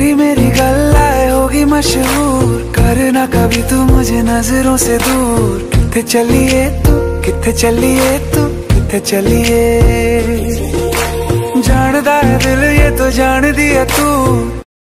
मेरी गल्लाए होगी मशहूर, करना कभी तू मुझे नजरों से दूर। किथे चलिए तू, किथे चलिए तू, किथे चलिए। जानदा है दिल ये तो जान दिया तू।